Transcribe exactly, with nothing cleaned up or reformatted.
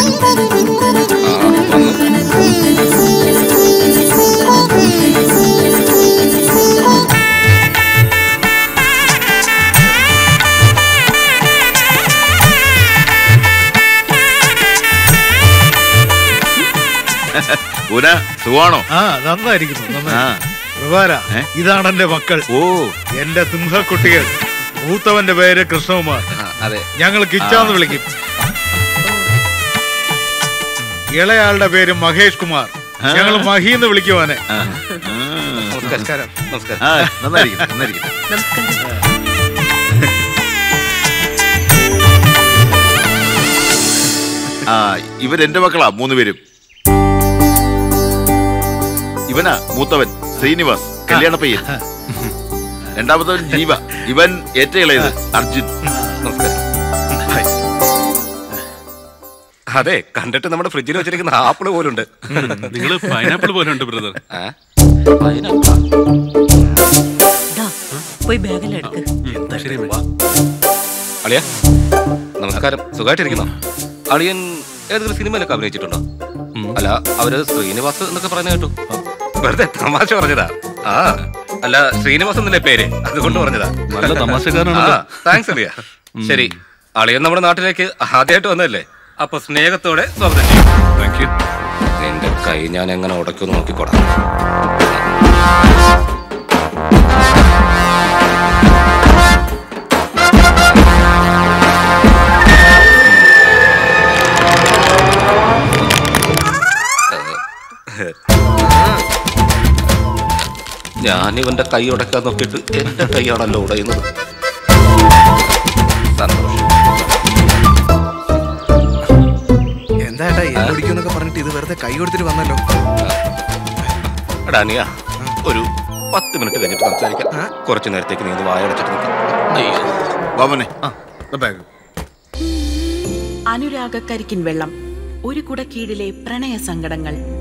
സുഖാണോ? ആ നന്നായിരിക്കുന്നു. ഇതാണ് എന്റെ മക്കൾ. ഓ എന്റെ സിംഹക്കുട്ടികൾ. മൂത്തവന്റെ പേര് കൃഷ്ണകുമാർ. അതെ, ഞങ്ങൾ കിച്ചാന്ന് വിളിക്കും. ഇളയാളുടെ പേര് മഹേഷ് കുമാർ. ഞങ്ങൾ മഹീന്ന് വിളിക്കുവാനെ. നമസ്കാരം. നമസ്കാരം. ആ ഇവരെന്റെ മക്കളാ മൂന്നുപേരും. ഇവനാ മൂത്തവൻ ശ്രീനിവാസ്, കല്യാണ പയ്യൻ. രണ്ടാമത്തവൻ ജീവ, ഇവൻ ഏറ്റവും ഇളയത് അർജുൻ. നമസ്കാരം. അതെ, കണ്ടിട്ട് നമ്മുടെ ഫ്രിഡ്ജിൽ വെച്ചിരിക്കുന്ന ആപ്പിള് പോലുണ്ട്. നിങ്ങൾ പൈനാപ്പിൾ പോലുണ്ട് ബ്രദർ. അളിയ നമസ്കാരം. സുഖമായിട്ടിരിക്കുന്നോ? അളിയൻ ഏതെങ്കിലും സിനിമയിലൊക്കെ അഭിനയിച്ചിട്ടുണ്ടോ? അല്ല, അവര് ശ്രീനിവാസ് എന്നൊക്കെ പറയുന്ന കേട്ടു. വെറുതെ തമാശ പറഞ്ഞതാ. ആ അല്ല, ശ്രീനിവാസ് എന്നല്ലേ പേര്, അതുകൊണ്ട് പറഞ്ഞതാ. നല്ല തമാശക്കാരനാണ്. താങ്ക്സ് അളിയ. ശരി, അളിയൻ നമ്മുടെ നാട്ടിലേക്ക് ആദ്യമായിട്ട് വന്നതല്ലേ, അപ്പൊ സ്നേഹത്തോടെ സ്വാഗതം ചെയ്യും. Thank you. എന്റെ കൈ ഞാൻ എങ്ങനെ ഉടയ്ക്കും നോക്കിക്കോടാ. ഞാനിവന്റെ കൈ ഉടയ്ക്കാൻ നോക്കിയിട്ട് എന്റെ കൈയാണല്ലോ ഉടയുന്നത്. സന്തോഷം. എന്താ എന്നൊക്കെ പറഞ്ഞിട്ട് ഇത് വെറുതെ കൈ കൊടുത്തിട്ട് വന്നല്ലോ. എടാ അനിയ, ഒരു പത്ത് മിനിറ്റ് കഴിഞ്ഞിട്ട് സംസാരിക്കാം. കുറച്ചു നേരത്തേക്ക് നീ വായടച്ചിട്ട് നിൽക്കാം. അനുരാഗക്കരിക്കിൻ വെള്ളം, ഒരു കുടക്കീഴിലെ പ്രണയ സങ്കടങ്ങൾ.